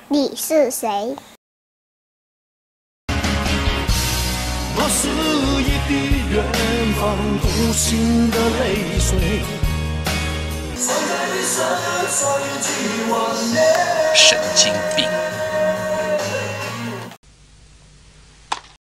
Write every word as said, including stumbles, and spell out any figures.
你是谁？ 我是一滴远方独行的泪水。 神经